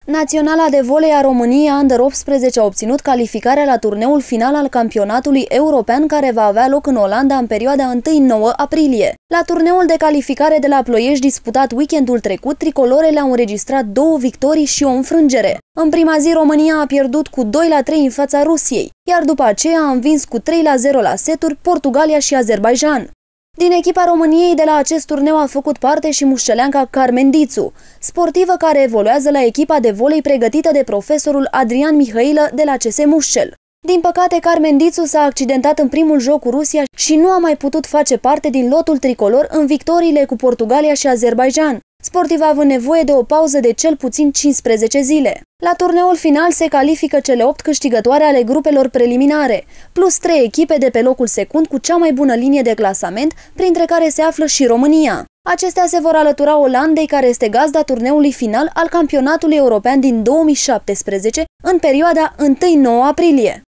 Naționala de volei a României Under 18 a obținut calificarea la turneul final al campionatului european care va avea loc în Olanda în perioada 1-9 aprilie. La turneul de calificare de la Ploiești disputat weekendul trecut, tricolorele au înregistrat 2 victorii și o înfrângere. În prima zi, România a pierdut cu 2-3 în fața Rusiei, iar după aceea a învins cu 3-0 la seturi Portugalia și Azerbaidjan. Din echipa României de la acest turneu a făcut parte și mușceleanca Carmen Dițu, sportivă care evoluează la echipa de volei pregătită de profesorul Adrian Mihailă de la CS Mușcel. Din păcate, Carmen Dițu s-a accidentat în primul joc cu Rusia și nu a mai putut face parte din lotul tricolor în victoriile cu Portugalia și Azerbaidjan, sportiva având nevoie de o pauză de cel puțin 15 zile. La turneul final se califică cele 8 câștigătoare ale grupelor preliminare, plus 3 echipe de pe locul secund cu cea mai bună linie de clasament, printre care se află și România. Acestea se vor alătura Olandei, care este gazda turneului final al campionatului european din 2017, în perioada 1-9 aprilie.